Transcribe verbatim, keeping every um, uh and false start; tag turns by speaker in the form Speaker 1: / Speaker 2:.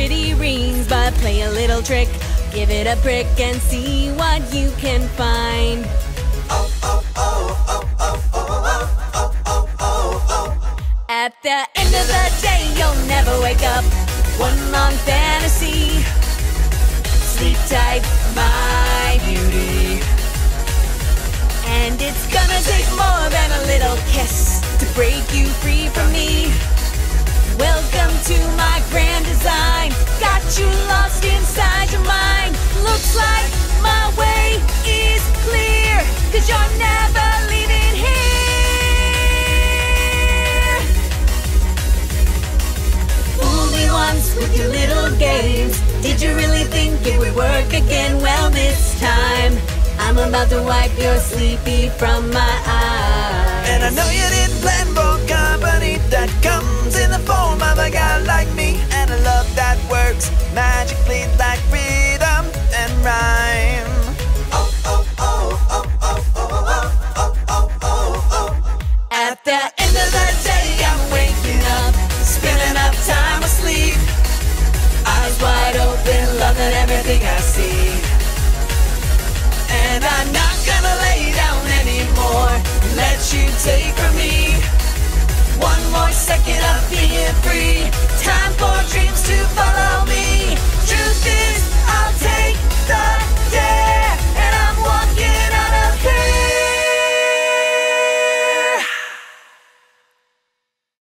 Speaker 1: pretty rings, but play a little trick. Give it a prick and see what you can find.
Speaker 2: Oh, oh, oh, oh, oh, oh, oh, oh, oh, oh.
Speaker 1: At the end of the day, you'll never wake up. One long fantasy. Sleep tight, my beauty. And it's gonna take more than a little kiss to break you free from me. Welcome to my grand design. Got you lost inside your mind. Looks like my way is clear, 'cause you're never leaving here. Fool me once with your little games. Did you really think it would work again? Well, this time I'm about to wipe your sleepy from my eyes.
Speaker 2: And I know you didn't plan for company that comes in the form of a guy like me. And a love that works magically like rhythm and rhyme. Oh, oh, oh, oh, oh, oh, oh, oh, oh, oh.
Speaker 1: At the end of the day, I'm waking up, spending up time asleep. Eyes wide open, loving everything I see.
Speaker 2: And I'm not gonna lay down anymore, let you take from me one more second of being free. Time for